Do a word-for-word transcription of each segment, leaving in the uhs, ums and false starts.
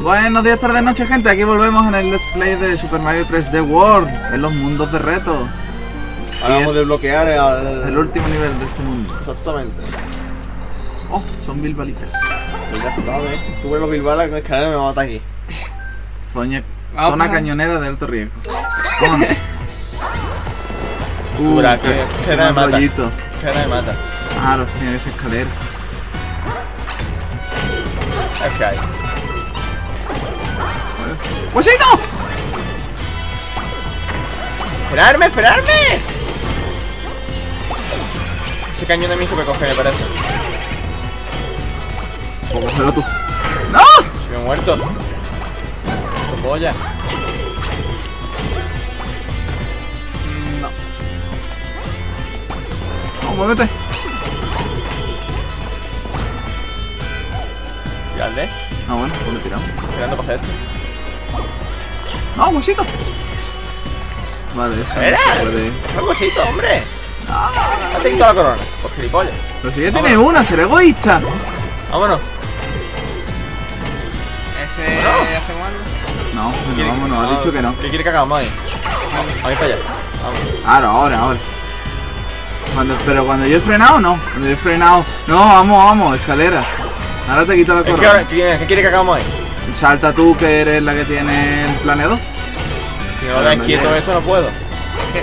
Buenos días, tardes, noches, gente. Aquí volvemos en el Let's Play de Super Mario tres D World, en los mundos de reto. Ahora vamos a desbloquear el, el, el último nivel de este mundo. Exactamente. Oh, son bilbalitas. Pues ya está, ¿eh? Tú ves los bilbalas con escalera me mata aquí. Zona, Ah, zona pues. cañonera de alto riesgo. Vámonos. Uh, Dura, qué, que- qué que era de mal mata. rollito. Escalera me mata. Claro, tiene esa escalera. Es que hay. ¡Huesito! ¡Esperarme, esperarme! Ese cañón de mí se me coge, me parece. Pues cógelo tú. ¡No! Se me he muerto. ¡Qué polla! No. No, muévete. Tirarle. Ah, bueno, pues lo tiramos. Tirando para hacer esto. ¡No, huesito! Vale, eso ¡Espera! no se puede. ¡Qué huesito, hombre! ¿No te quito la corona? Por gilipollas. Pero si ya tiene una, será egoísta. Vámonos. Ese Bueno. hacemos algo. No, no, ¿Quiere- vamos, no, ha Ah, dicho que no. ¿Qué quiere que hagamos ahí? A mí para allá. Vamos. Ahora, ahora, ahora. Cuando, pero cuando yo he frenado, no. Cuando yo he frenado. No, vamos, vamos, escalera. Ahora te quito la Es que corona. ahora, ¿qué, ¿Qué quiere que hagamos ahí? Salta tú, que eres la que tiene el planeador. Si no lo dejas no quieto llega. eso no puedo. ¿Qué?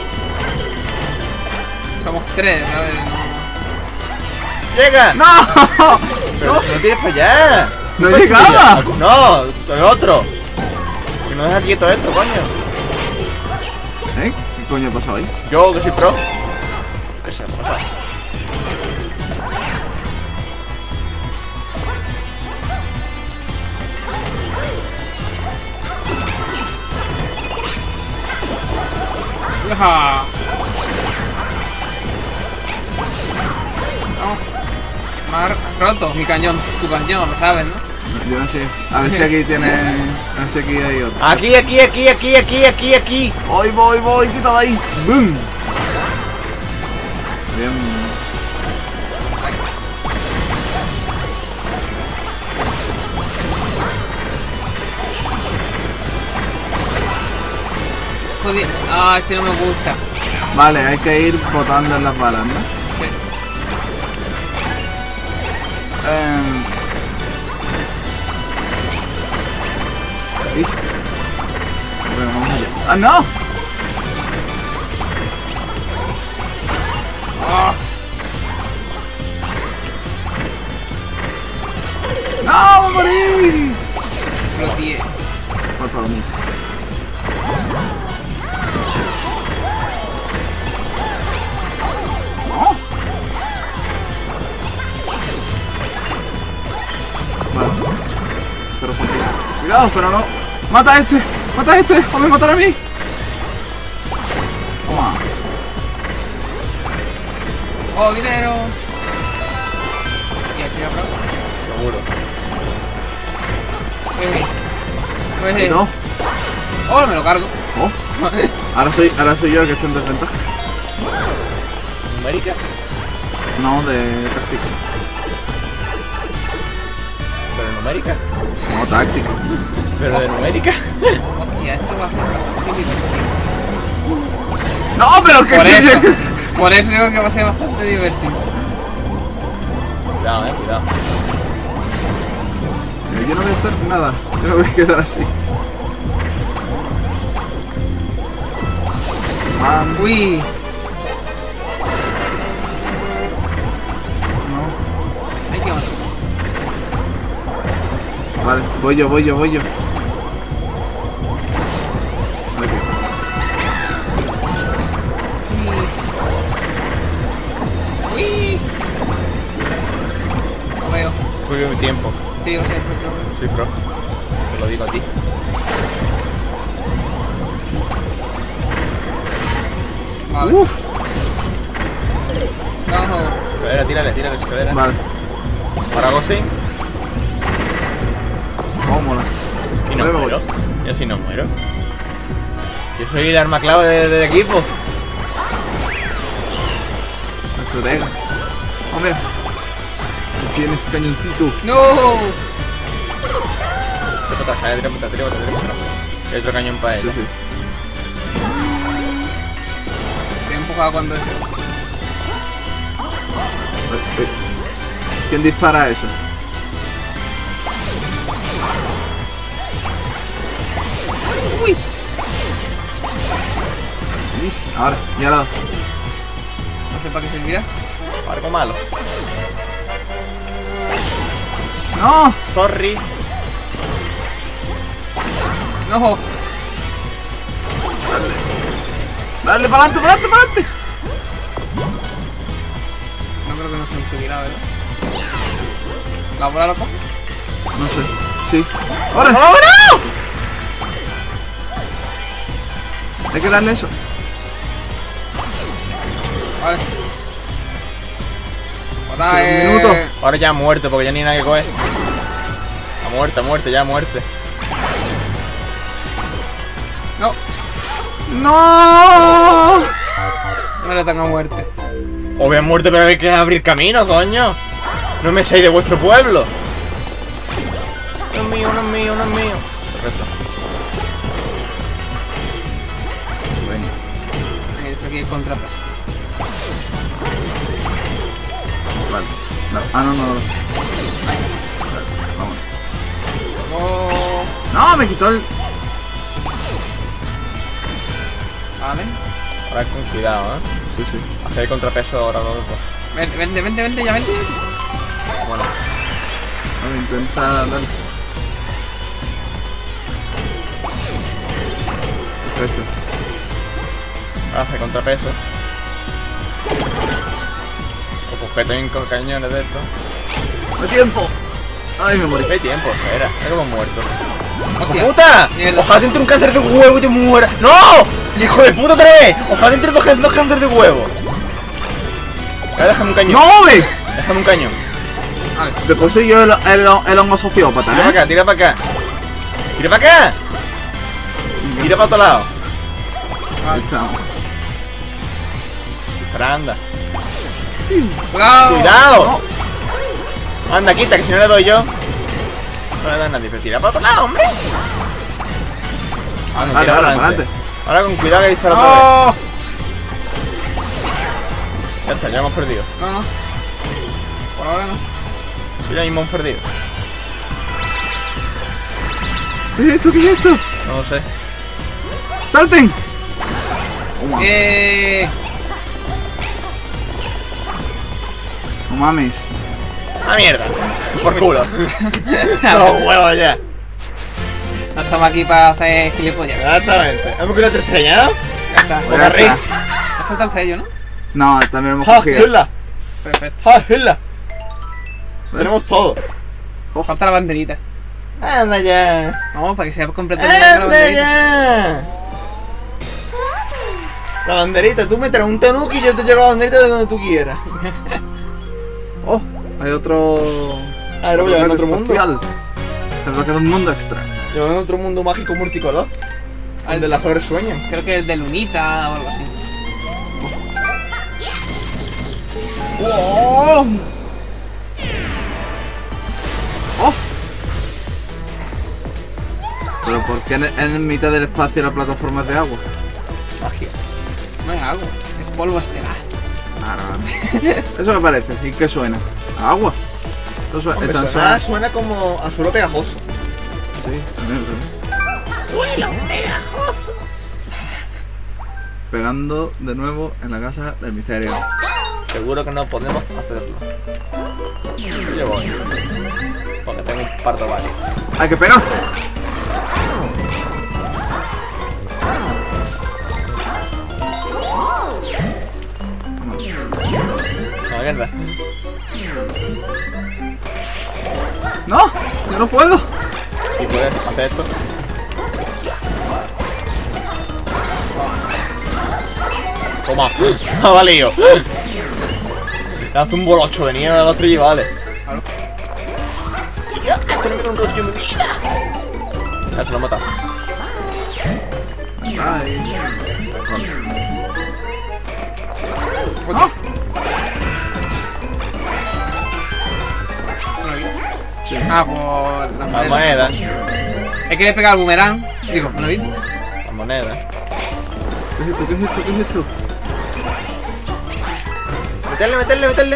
Somos tres, a ver. ¡Llega! ¡No! Pero ¡No! no tires para allá. ¡No Culpa llegaba! tuya. No, el otro. Que no deja quieto esto, coño. ¿Eh? ¿Qué coño ha pasado ahí? Yo que soy pro. ¿Qué se pasa? ¡Ja! No. Me ha roto mi cañón. Tu cañón, lo sabes, ¿no? Yo no sé. A ver si aquí tiene. A ver si aquí hay otro. Aquí, aquí, aquí, aquí, aquí, aquí, aquí. Voy, voy, voy, quítala ahí. ¡Bum! Bien. Joder. Ah, este no me gusta. Vale, hay que ir botando en las balas, ¿no? Sí. Em. ¿Veis? Bueno, vamos allá. ¡Ah, no! ¡Ah! ¡No, me morí! Flotié. Por favor, mí. ¡No! Vale. Pero por qué. Cuidado, pero no. ¡Mata a este! ¡Mata a este! ¡O me matará a mí! Toma. ¡Oh, dinero! ¿Y aquí habrá? Seguro. Pues, pues, Y no. oh, me lo cargo. Oh. Ahora soy, ahora soy yo el que está en desventaja. ¿Numérica? No, de táctica. ¿Pero numérica? No, táctica. ¿Pero de numérica? Hostia, esto va a ser bastante divertido. No, pero que. Por eso, por eso digo que va a ser bastante divertido. Cuidado, eh, cuidado. Yo no voy a hacer nada. Yo me voy a quedar así. Man, Uy, no. hay que matar. Vale, voy yo, voy yo, voy yo. Vale, Uy. No veo. Juego mi tiempo. Sí, lo sé, pero- Soy pro. Te lo digo a ti. Vale. Uf, Vamos. Escalera, tírale, tírale, escalera. vale. Para Gosling. Oh, mola. Y no Luego. muero. Y así no muero. Yo soy el arma clave de- del equipo. Estratega. Oh, mira. Tienes cañoncito. ¡No! para atrás, tira para atrás, tira para atrás, tira para atrás. Hay otro cañón para él. Sí, sí. Te he empujado cuando eso. Eh, ¿Quién dispara eso? Uy. Ish, ahora, ya la. No sé para qué servirá. Algo malo. ¡No! Sorry. No. ¡Dale, para adelante, para adelante, para adelante! No creo que no se servirá, ¿verdad? ¿La bola loco? No sé. Sí. ¡Ahora! ¡Oh, Hay que darle eso. Vale. Ahora Sí, un eh... minuto. no! Ahora ya muerto, porque ya ni nada que coger. A muerte, a muerte, ya muerte. No. ¡No! No le tengo muerte. Obvio muerte, pero hay que abrir camino, coño. No me seáis de vuestro pueblo. No es mío, no es mío, no es mío. Perfecto. Venga, Esto aquí es contrapeso. vale. No. Ah, no, no, no. Vale, vamos. Oh. No, me quitó el. Vale. Ahora con cuidado, ¿eh? Sí, sí. Hacer el contrapeso ahora no lo puedo. Vente, vente, vente, vente, ya vente. Bueno, Vamos a intentar darle. Perfecto. ahora hacer contrapeso. O pues que tengo con cañones de esto. ¡No hay tiempo! ¡Ay, me morí! Hay tiempo, espera, es como muerto. Hostia. ¡Hijo puta! Mierda. Ojalá te entre un cáncer de huevo y te muera. ¡No! ¡Hijo de puta otra vez! Ojalá te entre dos, can- dos cánceres de huevo. Ahora déjame un cañón. ¡No, ve! Déjame un cañón. Vale. Después soy yo el, el, el hongo sociópata, Tira para ¿eh? acá, tira para acá. ¡Tira para acá! Tira para otro lado. Ahí estamos. Espera, anda. ¡Cuidado! ¡Cuidado! Anda, quita, que si no le doy yo. No le da a nadie, pero tira para otro lado, hombre. Ah, no, Vale, tira vale, para para adelante. adelante. Ahora con cuidado que dispara otra vez. ¡No! Ya está, ya hemos perdido. No, no. Por ahora no. Ya mismo hemos perdido. ¿Qué es esto? ¿Qué es esto? No lo sé. ¡Salten! Toma. Eh. No mames. ¡Ah, mierda! Por culo. Los huevos ya. No estamos aquí para hacer gilipollas. Exactamente. ¿Hemos cogido tres estrellas, no? Ya está. Voy Boca a rica. estar. Me falta el sello, ¿no? No, también lo hemos ¡Ah, cogido. hila! Perfecto. ¡Ah, hila! Tenemos todo. Falta la banderita. ¡Anda ya! Vamos, para que sea completo el nivel de la ¡Anda banderita. ya! La banderita, tú me traes un tanuki y yo te llevo la banderita de donde tú quieras. Oh, hay otro. Ah, lo voy a llevar en otro mundo. espacial. Se me queda un mundo extra. Llevo en otro mundo mágico multicolor. Al- Al de las flores sueñan. Creo que el de Lunita o algo así. ¡Oh! ¡Oh! Pero ¿por qué en, en mitad del espacio la plataforma es de agua? Magia. No es agua, es polvo estelar. Ah, no. Eso me parece. ¿Y qué suena? ¿A agua? Eso suena. Hombre, tan suena, suena- suena como a suelo pegajoso. Sí, también es verdad. ¡Suelo pegajoso! Pegando de nuevo en la casa del misterio. Seguro que no podemos hacerlo. Yo voy. Porque tengo un parto varios. ¡Hay que pegar! No, mierda. ¡No! ¡Yo no puedo! Si puedes hacer esto. Toma. Ha valido. Le hace un bolocho, venía de los tres vale. Claro. Tío, esto no me da un rollo en mi vida. Ya se lo he matado. Ay. ¡No! Ah, por las La monedas. moneda. Es que le he pegado al boomerang. Digo, ¿no lo he visto? La moneda. ¿Qué es esto? ¿Qué es esto? ¿Qué es esto? Meterle, meterle, meterle.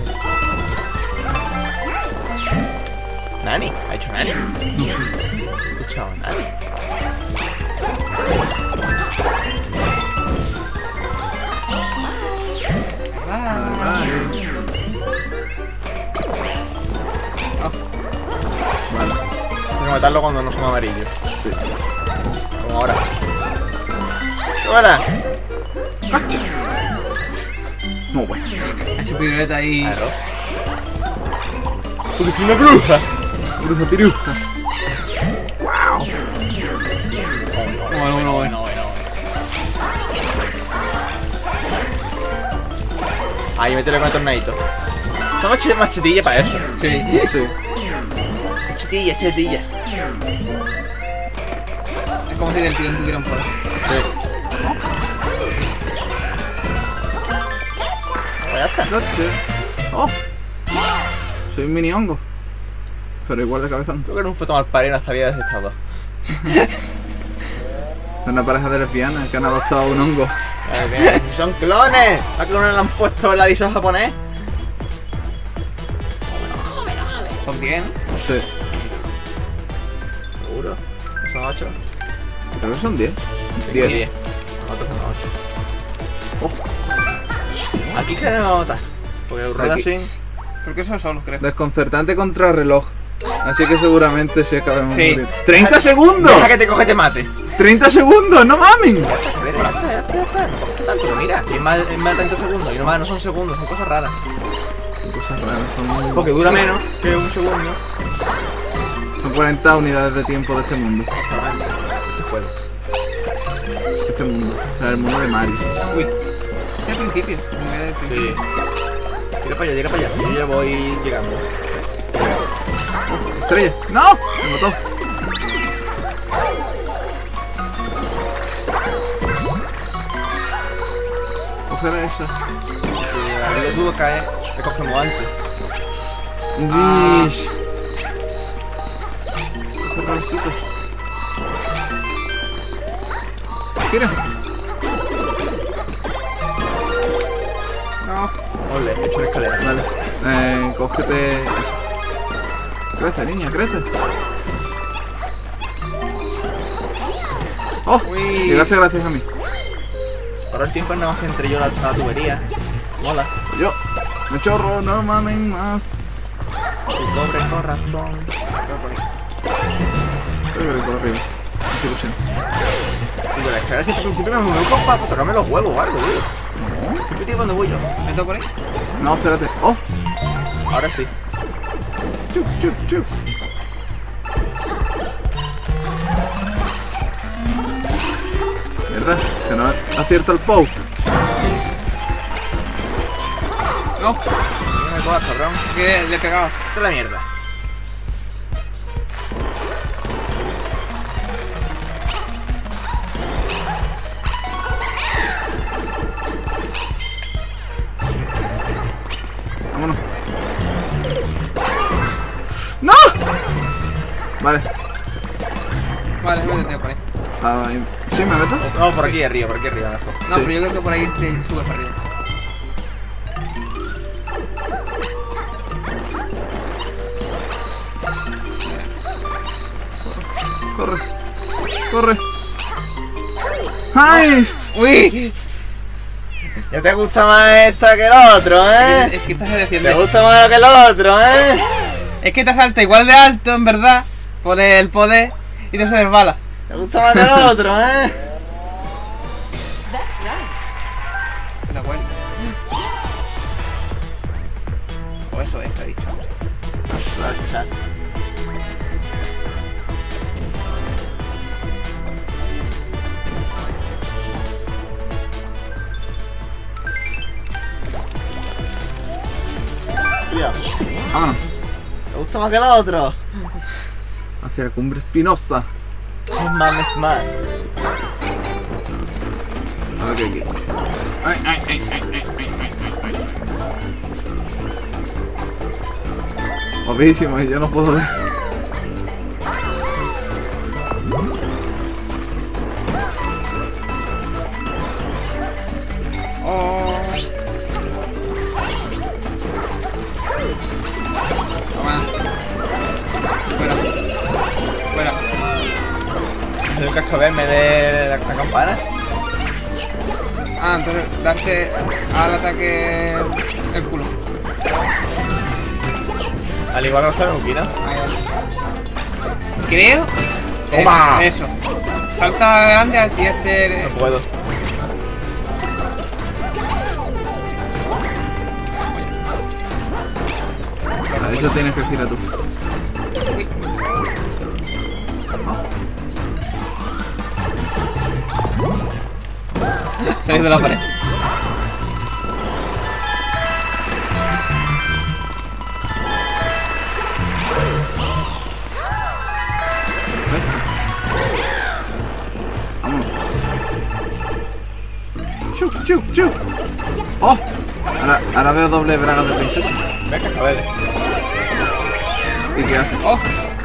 Nani, ha hecho Nani. No sé. He escuchado Nani. Ah, Ay. oh. Vale. Tengo que matarlo cuando no son amarillos. Sí. Como ahora. ¡Ahora! ¡Cacha! No, bueno. Ha hecho piruleta ahí. Claro. Porque soy una bruja. Bruja piruja. ¡Wow! Bueno, bueno, bueno. Ahí, métele con el tornadito. Son mach machetilla para eso. Sí. Sí. Machetilla, machetilla. Es como si del tirón tuviera un poder. Sí. Ya está. Noche. ¡Oh! Soy un mini hongo. Pero igual de cabezón. Creo que era un foto mal parido en la salida de ese estado. Una pareja de lesbianas que han adoptado un hongo. Vale, bien. ¡Son clones! ¿A clones le han puesto el aviso japonés? Son diez, ¿no? Sí. ¿Seguro? ¿Son ocho? Creo que son diez. Sí, diez. diez. Nosotros son ocho. Oh, Aquí que me va a matar. Porque rueda Aquí. así. Creo que eso solo, creo. desconcertante contrarreloj. Así que seguramente sí acabemos Sí. de morir. ¡treinta segundos! Deja que te coge y te mate. ¡treinta segundos! ¡No mamen! A ver, ya está, ya está, ya está. No coge tanto, pero mira, es más, es más de treinta segundos. Y no más, no son segundos, son cosas raras. Cosas raras, son... Porque dura menos que un segundo. Son cuarenta unidades de tiempo de este mundo. Este juego. Este mundo. O sea, el mundo de Mario. Uy. Este es el principio. Me voy a dar el principio. Sí. Tira para allá, tira para allá. Yo ya voy llegando. ¡Estrella! ¡No! Me mató. Coger esa. Si la dudo cae, le cogemos antes. Yeesh. Coger rosito. Tira. No. Ole, he hecho una escalera. Vale. Eh, cógete eso. Crece, niña, crece. ¡Oh! Uy. Llegaste gracias a mí. Ahora el tiempo es nada más que entre yo la, la tubería. Mola. Yo. Me chorro, no mamen más. Tu pobre corazón. Creo que por arriba. Mucha ilusión. Y de la escalera siempre, siempre me muevo para tocarme los huevos o algo, tío. Siempre tío cuando voy yo. ¿Me toco por ahí? No, espérate. ¡Oh! Ahora sí. Chup, chup, chup. Mierda, que no acierto el Pou. No. No me cojas, cabrón. Que le he pegado. Esta es la mierda. Vámonos. ¡No! Vale. Vale, me detengo por ahí. Ah, ¿sí me meto? No, por aquí arriba, por aquí arriba mejor. No, Sí. pero yo creo que por ahí te subes para arriba. Corre. Corre. ¡Ay! ¡Uy! Ya te gusta más esta que el otro, ¿eh? Es que esta se Te defiende. gusta más que el otro, ¿eh? Es que te salta igual de alto, en verdad, por el poder, y te se resbala. Te gusta más que el otro, ¿eh? ¿De acuerdo? O eso, eso he dicho. Claro que sí. Cuidado. Vámonos. ¿Te gusta más que el otro? Hacia la cumbre espinosa. No mames más. Ok, ok. Ay, ay, ay, ay, ay, ay, ay, ay. Guapísimo, y yo no puedo ver. hacer un cascabel en vez de la, la campana. Ah, entonces darte al ataque el culo. Al igual que los Tanuki, ¿no? Creo. ¡Toma! Eso. eso. Salta adelante al este. No puedo. A eso tienes que girar tú. Uy. Salís de la pared. Vamos. Chup, chup, chup. Oh, ahora, ahora veo doble braga de princesa. Ve cascabeles. ¿Y qué hace? Oh.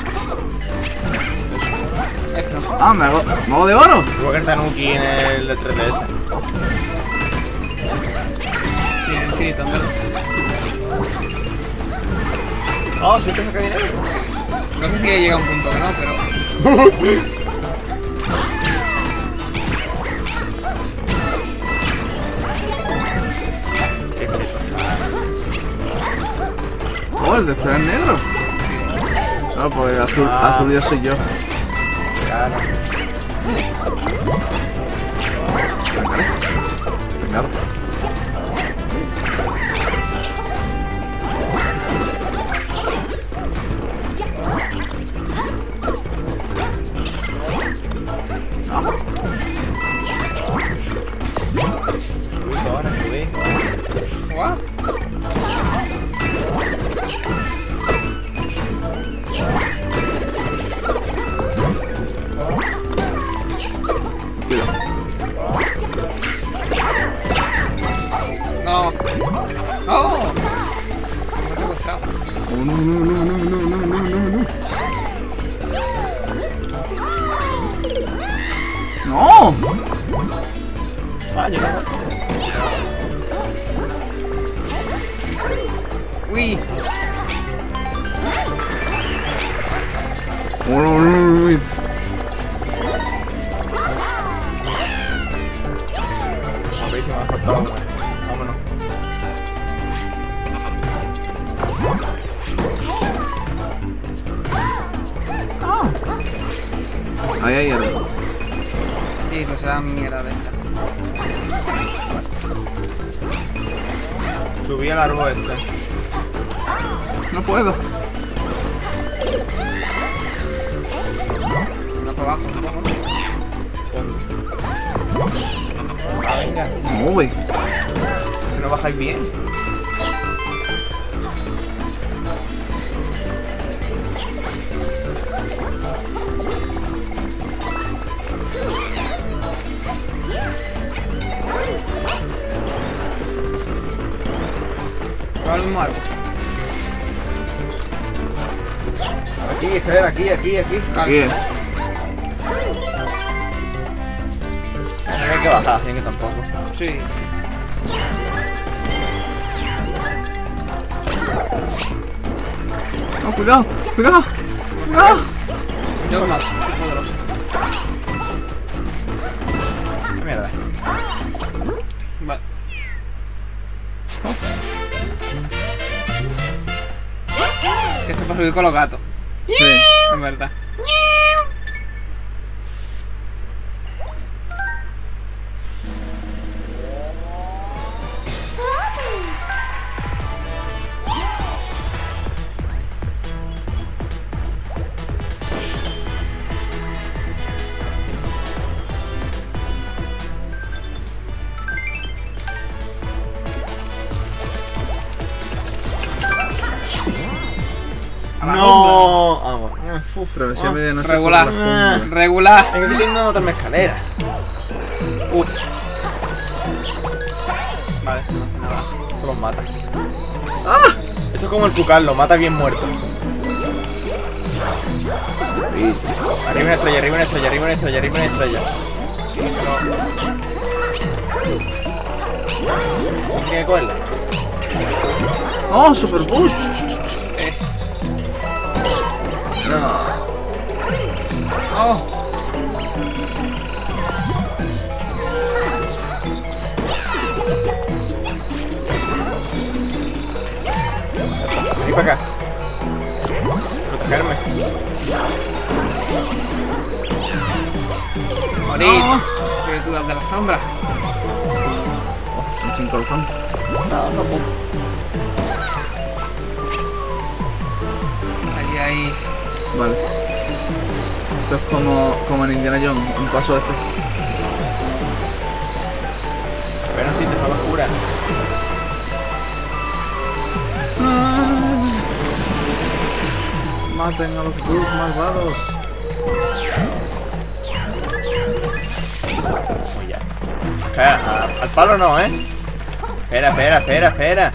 Esto. Ah, me hago, me hago de oro. Igual que el Tanuki en el de tres D S. Sí, infinito, ¿verdad? Oh, sí que saca dinero. No sé si llega a un punto que no, pero. Qué flipa. Oh, el de este es negro. No, pues azul, Ah. azul ya soy yo. Claro. Claro. No. Subí ahora, subí. Guau. Cuidado. No. No. No te he encontrado. Oh, no, no, no, no, no, no, no, no, no. ¡No! Ah, yo no. Uy. Oh, no, no, no, no. A ver si me ha faltado una. Vámonos. Ahí, ahí, ahí. Sí, pues será mierda de esta. Subí al árbol este. No puedo. No por abajo, no por abajo. Ah, venga. No, güey. Que no bajáis bien. Ahora mismo algo. Aquí, escalera, aquí, aquí, aquí. Aquí es. No hay que bajar, bien que tampoco. Sí. No, cuidado, cuidado. Cuidado. Yo lo mato, soy poderoso. Qué mierda. Vale. Esto para subir con los gatos, Sí. en verdad. No. Vamos. Uf, Travesía ah. medianoche. Regular. por la jungla. Regular. Es que estoy intentando botarme escalera. Uf. Vale, no hace nada. Esto los mata. ¡Ah! Esto es como el Pucal, lo mata bien muerto. Sí. Arriba una estrella, arriba una estrella, arriba una estrella, arriba una estrella. No. Tiene que cogerla. ¡Oh, super push! Eh. No. Oh. Sí, No. criaturas de la sombra. Oh, son sin corazón. No, no puedo. Ahí, ahí. Vale. Esto es como, como en Indiana Jones, un paso de fe. Pero si te fue locura. Maten a los Gus malvados. Pues ya. Espera, a- al palo no, ¿eh? Espera, espera, espera, espera.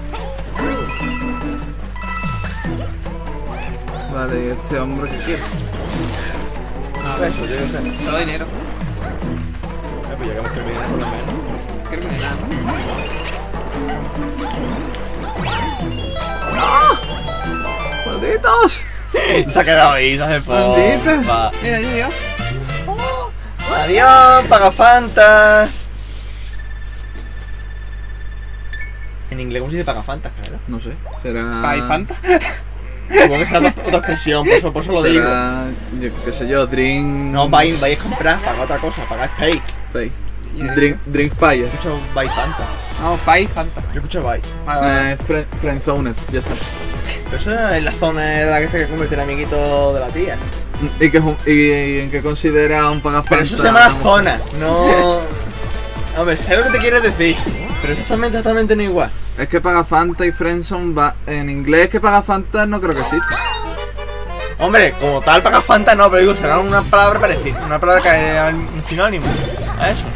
Vale, ¿y este hombre qué quiere? A ver, Eso, yo qué sé. solo dinero. Eh, pues ya que hemos terminado por lo menos. Creo que no hay nada, ¿no? ¡Malditos! Se ha quedado ahí, se hace Maldita. pompa. Mira, ya llegó. Adiós, pagafantas. En inglés, ¿cómo se dice pagafantas, claro? No sé, será... ¿Hay Fanta? Supongo que será otra, otra expresión, por eso, por eso lo digo. Será, yo qué sé yo, drink... No vais, vais a comprar, pagar otra cosa, pagáis pay. Pay. Drink, drink fire. Yo escucho buy Fanta. No, Pai Fanta. Yo escucho buy. Vale, vale. Eh, friend, friendzoned, ya está. Pero eso es la zona de la que se convierte en amiguito de la tía. ¿Y, que, es un- y, y en qué considera un pagafanta? Pero eso se llama zona, no... Hombre, sé lo que te quieres decir, pero exactamente, exactamente no igual. Es que pagafanta y friendzone va... En inglés que pagafanta no creo que exista. Hombre, como tal, pagafanta no, pero digo, será una palabra parecida, una palabra que es un sinónimo a eso.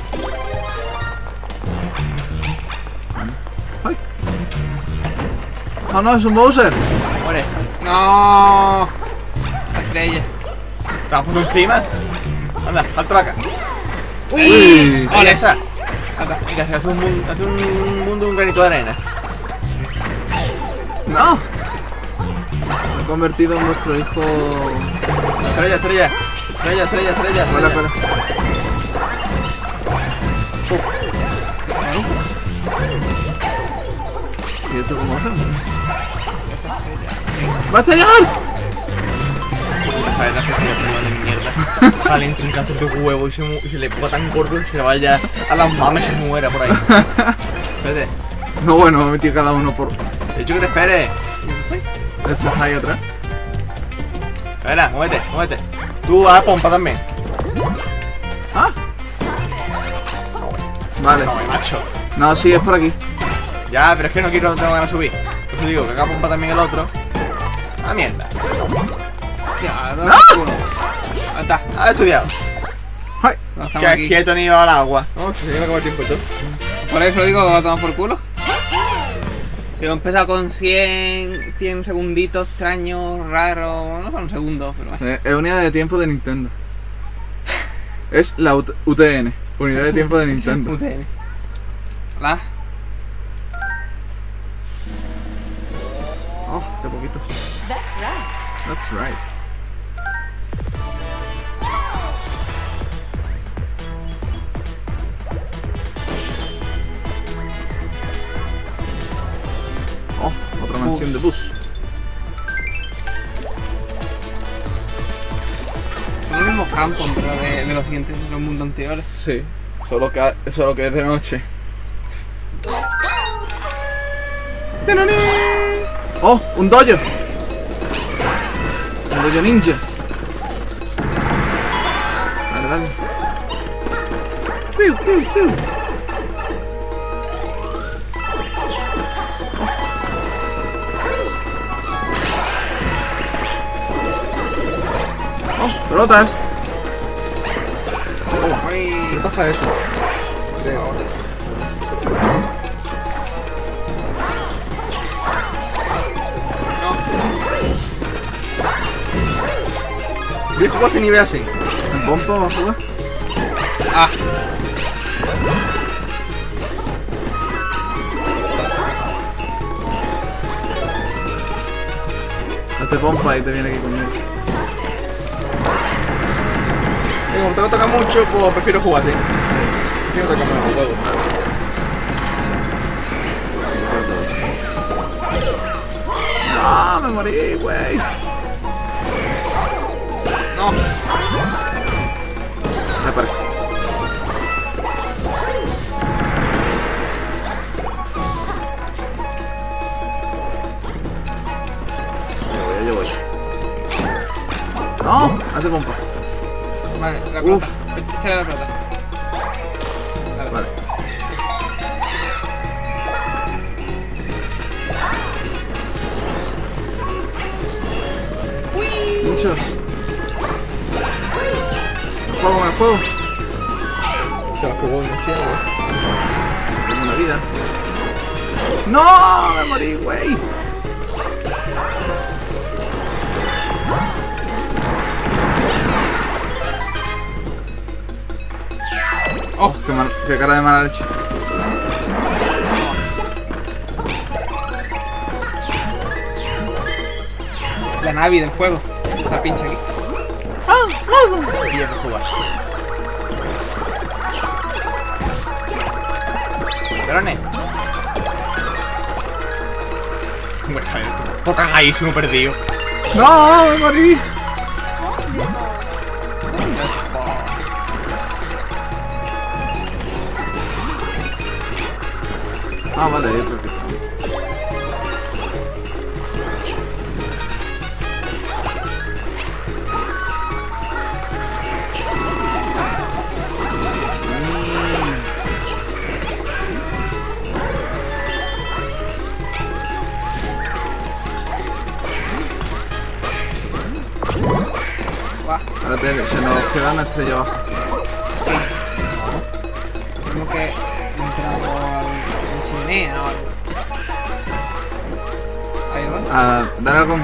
¡Ay! ¡Oh no, es un Bowser! Muere. No. La estrella. ¿Te has puesto encima? Anda, salta para acá. ¡Uy! Ahí Ole. está. Anda. Venga, se hace un, mundo, hace un mundo, un granito de arena. ¡No! Me he convertido en vuestro hijo... Estrella, estrella. Estrella, estrella, estrella. Espera, espera. ¿Y esto cómo hacemos? ¡Va a estallar! Puta faena, se tira prima de mierda. Sale entre un cáncer de huevo y se, mu- y se le ponga tan gordo que se le vaya a las mamas y se muera por ahí. Espérate. No, bueno, me he metido cada uno por... He dicho que te espere. Estás ahí atrás. Espera, muévete, muévete. Tú a pompa también. ¡Ah! Vale. No, macho. No, sí, es por aquí. Ya, pero es que no quiero, no tengo ganas de subir. Por eso digo que haga pompa también el otro. Ah, mierda. Ya, ¡No! dos uno. Anda. Ha estudiado. ¡Ay! No estamos Que aquí. quieto ni iba al agua. No, que se lleva como el tiempo y todo. Por eso digo que va a tomar por culo. Yo he empezado con cien, cien segunditos extraños, raros, no son segundos, pero bueno. Eh, Es unidad de tiempo de Nintendo. Es la U T- U T N. Unidad de tiempo de Nintendo. U T N. Hola. Oh, qué poquitos. That's right. Oh, otra mansión de bus. Son los mismos campos pero de, de los siguientes, de los mundos anteriores. Sí, solo que, solo que es de noche. ¡Tinaní! ¡Oh! ¡Un dojo! ¡Un dojo ninja! Dale, dale. ¡Piu, piu, piu! ¡Oh! ¡Pelotas! Ay, ¿Qué taja eso? ¿Qué jugaste nivel así? ¿En pompa va a jugar? ah, Hazte pompa y te viene aquí conmigo. Como te toca mucho, pues prefiero jugarte. Prefiero tocarme los juegos. ¡Ah! Me morí, güey. no. Ah, para. Hazte pompa. Vale, la Uf. pelota. Échale la pelota. Vale. Vale. Muchos. El juego, el juego. Se la jugó demasiado. Tengo una vida. ¡No! Me morí, güey. Oh, qué, mal, qué cara de mala leche. La Navi del juego. Está pinche aquí. Y ya que jugar. Drones. Bueno, a ver, toca ahí, uno perdido. ¡No! ¡Me morí! Ah, vale, yo creo que... Ahora te, se nos queda una estrella abajo. Tenemos que entrar por la chimenea o algo. Ahí va. Ah, dale algo.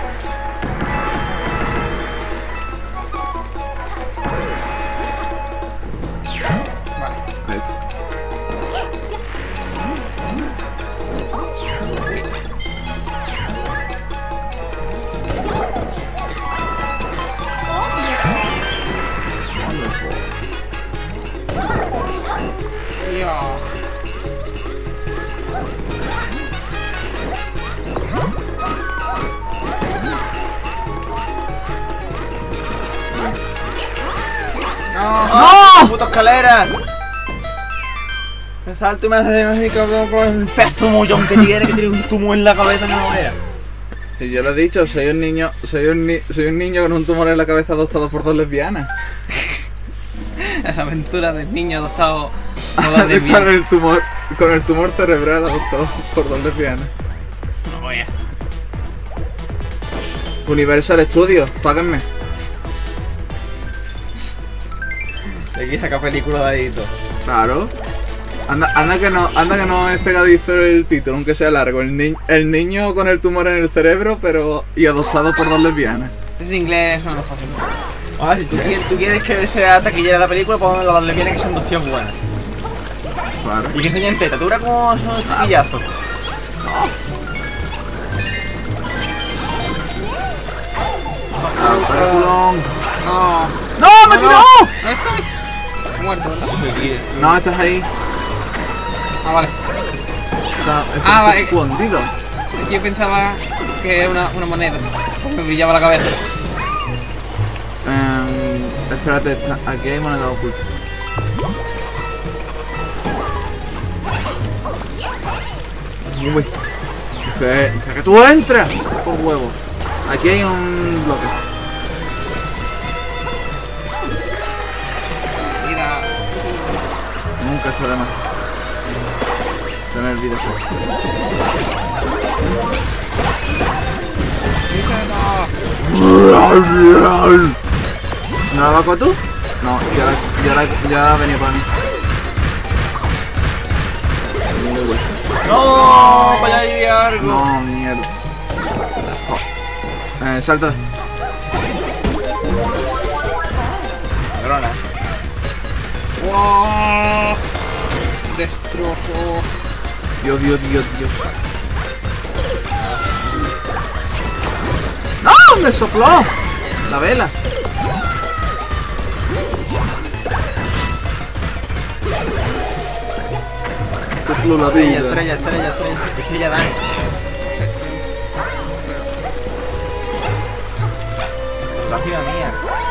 Vale. Ahí está. Ya. No. ¡No! ¡Puta escalera! Me salto y me hace así con el pedazo mollón que tiene, que tiene un tumor en la cabeza, no lo vea. Si yo lo he dicho, soy un niño, soy un, ni, soy un niño con un tumor en la cabeza adoptado por dos lesbianas. Las aventuras del niño adoptado por dos Está lesbianas. con el tumor, con el tumor cerebral adoptado por dos lesbianas. No voy a. Universal Studios, páganme. De aquí saca película de ahí y todo. Claro. Anda, anda que no, anda que no es pegadizo el título, aunque sea largo. El, ni el niño con el tumor en el cerebro, pero y adoptado por dos lesbianas. Es inglés, no lo fácil. Ah, si tú quieres, tú quieres que sea taquillera la película, pues vamos a darle bien que son dos tíos buenas. Claro. Y que enseñen teta, ¿tú verás cómo son los chiquillazos? Ah, peliculón. No. ¡No, me No, tiró! no estoy. Muerto, ¿verdad? No, estás ahí. Ah, vale. Está, estás Ah, vale. escondido. Es que yo pensaba que era una, una moneda. Me brillaba la cabeza. Um, espérate, está, aquí hay moneda oculta. Uy. Dice, dice que tú entres por huevo. Aquí hay un bloque. Vida. Nunca está de más tener vida sexy. ¿No la vaco tú? No, ya la, ya la, ya ha venido para mí. Muy bueno. ¡No! ¡Vaya ahí algo! No, mierda. Eh, salta. Drona. ¡Wow! Destrozo. Dios, Dios, Dios, Dios. ¡No! ¡Me sopló! La vela. Sopló la Estrella, vela. estrella, estrella, estrella. Estrella Dan. La ciudad mía.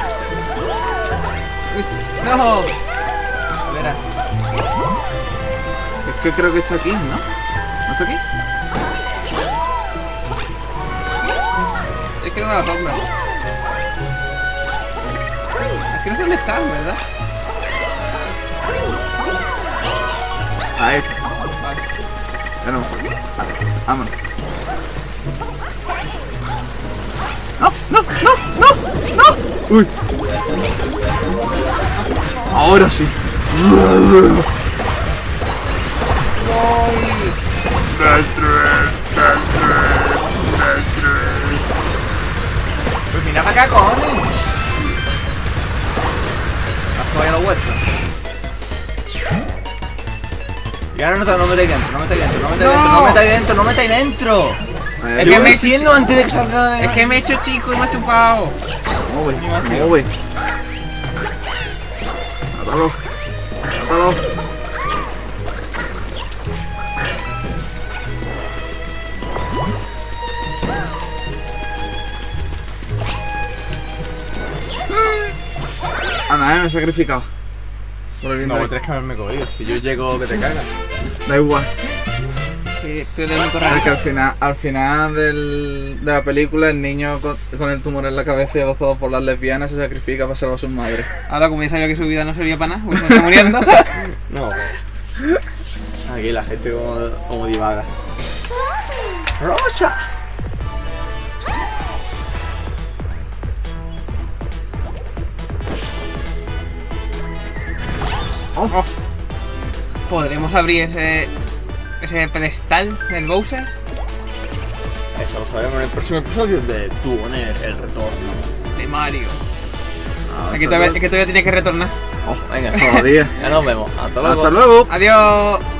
Uy, ¡no! Verá. Es que creo que está aquí, ¿no? ¿No está aquí? Es que era una sombra. Que no sé dónde están, ¿verdad? Ahí está. Vale. Ya no. Vale, vámonos. ¡No! ¡No! ¡No! ¡No! ¡No! ¡Uy! Ahora sí. Pues mira para acá, cojones. Haz vaya lo vuestro. Y ahora no, te- no metáis dentro, no metáis dentro, no metáis dentro, no metáis dentro, no metáis dentro. Es que Yo me- me entiendo antes de que salga. Es que me he hecho chico y me ha chupado. ¿Cómo voy? ¿Cómo voy? Mátalo. Mátalo. Anda, eh, me he sacrificado. Por el bien No, de- vos tenés que haberme cogido. Si yo llego, que te cagas. Da igual. Sí, tú eres el único Es que raro. al final, al final del, de la película el niño con, con el tumor en la cabeza y adoptado por las lesbianas se sacrifica para salvar a sus madres. Ahora como ya sabía que su vida no servía para nada, pues se está muriendo. No. Aquí la gente como, como divaga. ¡Rocha! Oh. ¿Podremos abrir ese ese pedestal del Bowser? Eso lo sabemos en el próximo episodio de Tuoner, el retorno. De Mario. Hasta Aquí todavía, luego. que todavía tiene que retornar. Venga, Todavía. ya nos vemos. Hasta luego. Hasta luego. Adiós.